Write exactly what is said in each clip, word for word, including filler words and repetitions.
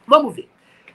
Vamos ver.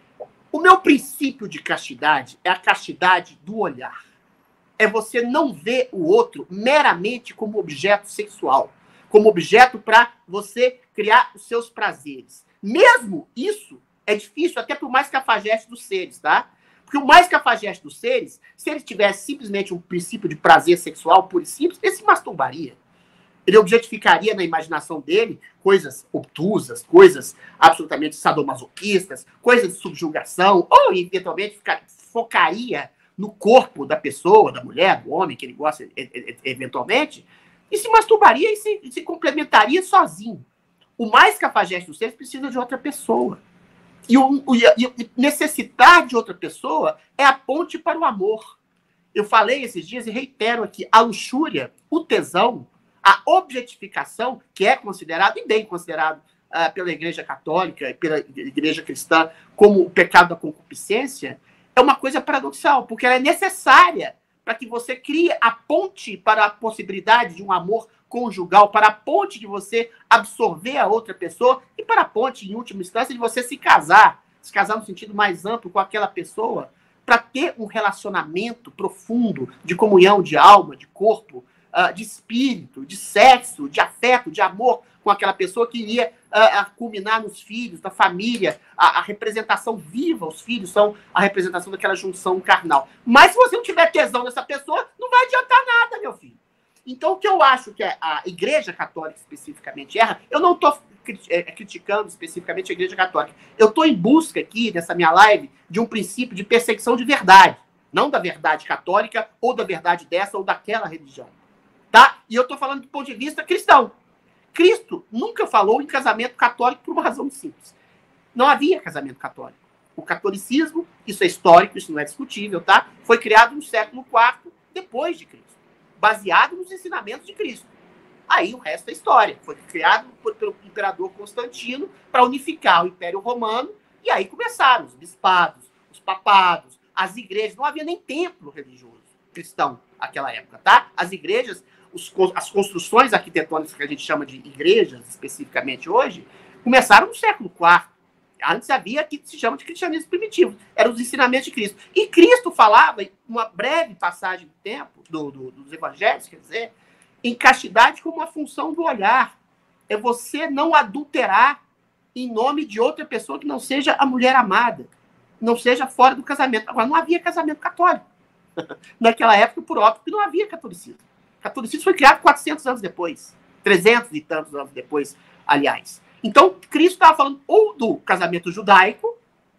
O meu princípio de castidade é a castidade do olhar. É você não ver o outro meramente como objeto sexual, como objeto para você criar os seus prazeres. Mesmo isso é difícil até para o mais cafajeste dos seres, tá? Porque o mais cafajeste dos seres, se ele tivesse simplesmente um princípio de prazer sexual puro e simples, ele se masturbaria. Ele objetificaria na imaginação dele coisas obtusas, coisas absolutamente sadomasoquistas, coisas de subjugação, ou eventualmente ficar, focaria no corpo da pessoa, da mulher, do homem que ele gosta eventualmente, e se masturbaria e se, se complementaria sozinho. O mais cafajeste dos seres precisa de outra pessoa. E, o, o, e necessitar de outra pessoa é a ponte para o amor. Eu falei esses dias e reitero aqui, a luxúria, o tesão, a objetificação, que é considerado, e bem considerado uh, pela Igreja Católica e pela Igreja Cristã como o pecado da concupiscência, é uma coisa paradoxal, porque ela é necessária para que você crie a ponte para a possibilidade de um amor conjugal, para a ponte de você absorver a outra pessoa e para a ponte, em última instância, de você se casar, se casar no sentido mais amplo com aquela pessoa, para ter um relacionamento profundo de comunhão de alma, de corpo, Uh, de espírito, de sexo, de afeto, de amor com aquela pessoa que iria uh, culminar nos filhos, na família, a, a representação viva, os filhos são a representação daquela junção carnal. Mas se você não tiver tesão nessa pessoa, não vai adiantar nada, meu filho. Então, o que eu acho que a Igreja Católica especificamente erra, eu não estou criticando especificamente a Igreja Católica, eu estou em busca aqui, nessa minha live, de um princípio de perseguição de verdade, não da verdade católica, ou da verdade dessa ou daquela religião. Tá? E eu estou falando do ponto de vista cristão. Cristo nunca falou em casamento católico por uma razão simples. Não havia casamento católico. O catolicismo, isso é histórico, isso não é discutível, tá? Foi criado no século quarto depois de Cristo, baseado nos ensinamentos de Cristo. Aí o resto é história. Foi criado por, pelo imperador Constantino para unificar o Império Romano, e aí começaram os bispados, os papados, as igrejas. Não havia nem templo religioso cristão naquela época, tá? As igrejas, os, as construções arquitetônicas que a gente chama de igrejas, especificamente hoje, começaram no século quarto. Antes havia o que se chama de cristianismo primitivo. Eram os ensinamentos de Cristo. E Cristo falava, em uma breve passagem do tempo, do, do, dos evangelhos, quer dizer, em castidade como uma função do olhar. É você não adulterar em nome de outra pessoa que não seja a mulher amada, não seja fora do casamento. Agora, não havia casamento católico. Naquela época, por óbvio, que não havia catolicismo. O catolicismo foi criado quatrocentos anos depois. trezentos e tantos anos depois, aliás. Então, Cristo estava falando ou do casamento judaico,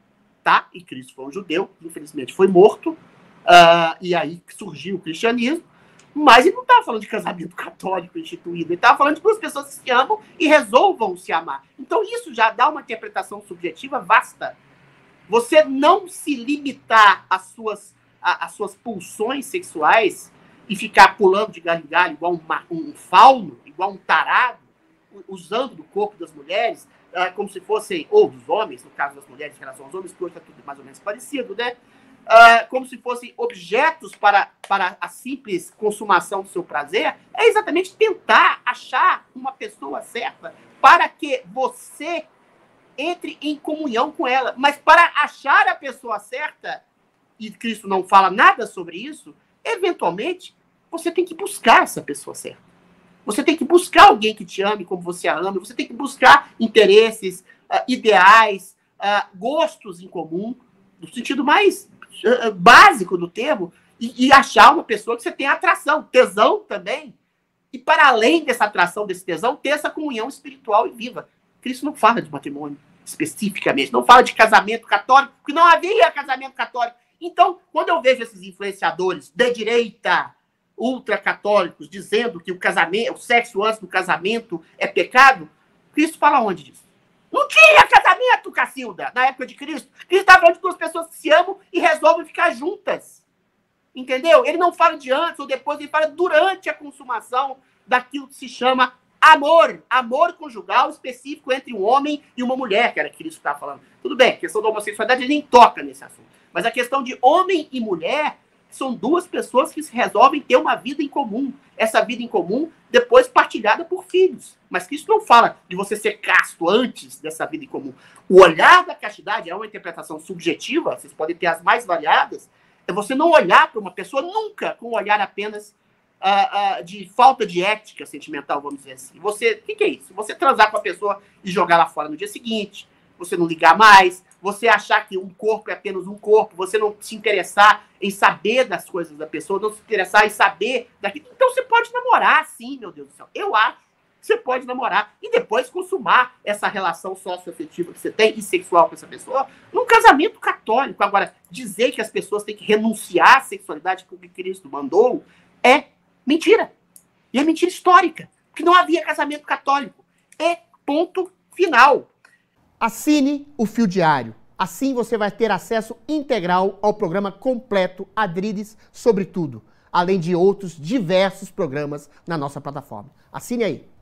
tá? E Cristo foi um judeu, infelizmente foi morto, uh, e aí surgiu o cristianismo, mas ele não estava falando de casamento católico instituído, ele estava falando de duas pessoas que se amam e resolvam se amar. Então, isso já dá uma interpretação subjetiva vasta. Você não se limitar às suas as suas pulsões sexuais e ficar pulando de galho em galho igual um, um fauno, igual um tarado, usando do corpo das mulheres, uh, como se fossem, ou dos homens, no caso das mulheres em relação aos homens, que hoje está tudo mais ou menos parecido, né? Uh, como se fossem objetos para, para a simples consumação do seu prazer, é exatamente tentar achar uma pessoa certa para que você entre em comunhão com ela. Mas para achar a pessoa certa, e Cristo não fala nada sobre isso, eventualmente, você tem que buscar essa pessoa certa. Você tem que buscar alguém que te ame como você a ama, você tem que buscar interesses, uh, ideais, uh, gostos em comum, no sentido mais uh, básico do termo, e, e achar uma pessoa que você tem atração, tesão também. E para além dessa atração, desse tesão, ter essa comunhão espiritual e viva. Cristo não fala de matrimônio especificamente, não fala de casamento católico, porque não havia casamento católico. Então, quando eu vejo esses influenciadores de direita, ultracatólicos, dizendo que o casamento, o sexo antes do casamento é pecado, Cristo fala onde disso? Não tinha casamento, Cacilda, na época de Cristo. Cristo estava falando de duas pessoas que se amam e resolvem ficar juntas. Entendeu? Ele não fala de antes ou depois, ele fala durante a consumação daquilo que se chama amor. Amor conjugal específico entre um homem e uma mulher, que era que Cristo estava falando. Tudo bem, a questão da homossexualidade ele nem toca nesse assunto. Mas a questão de homem e mulher São duas pessoas que resolvem ter uma vida em comum. Essa vida em comum, depois partilhada por filhos. Mas que isso não fala de você ser casto antes dessa vida em comum. O olhar da castidade é uma interpretação subjetiva, vocês podem ter as mais variadas, é você não olhar para uma pessoa nunca com um olhar apenas uh, uh, de falta de ética sentimental, vamos dizer assim. Você, o que, que é isso? Você transar com a pessoa e jogar ela fora no dia seguinte, você não ligar mais, você achar que um corpo é apenas um corpo, você não se interessar em saber das coisas da pessoa, não se interessar em saber daquilo. Então você pode namorar, sim, meu Deus do céu. Eu acho que você pode namorar e depois consumar essa relação socioafetiva que você tem e sexual com essa pessoa num casamento católico. Agora, dizer que as pessoas têm que renunciar à sexualidade porque Cristo mandou é mentira. E é mentira histórica, porque não havia casamento católico. É ponto final. Assine o Fio Diário. Assim você vai ter acesso integral ao programa completo Adriles sobre tudo, além de outros diversos programas na nossa plataforma. Assine aí.